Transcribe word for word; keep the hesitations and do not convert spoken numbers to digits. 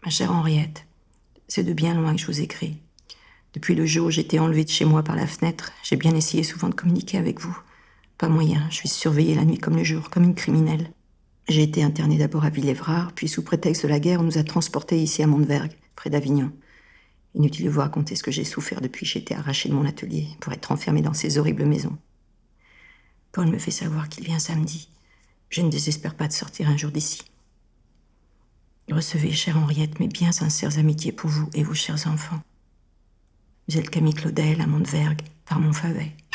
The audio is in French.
Ma chère Henriette, c'est de bien loin que je vous écris. Depuis le jour où j'ai été enlevée de chez moi par la fenêtre, j'ai bien essayé souvent de communiquer avec vous. Pas moyen, je suis surveillée la nuit comme le jour, comme une criminelle. J'ai été internée d'abord à Villévrard, puis sous prétexte de la guerre, on nous a transportés ici à Montevergue, près d'Avignon. Inutile de vous raconter ce que j'ai souffert depuis que j'ai été arrachée de mon atelier pour être enfermée dans ces horribles maisons. Paul me fait savoir qu'il vient samedi. Je ne désespère pas de sortir un jour d'ici. Recevez, chère Henriette, mes bien sincères amitiés pour vous et vos chers enfants. Vous êtes Camille Claudel à Montevergue, par Montfavet.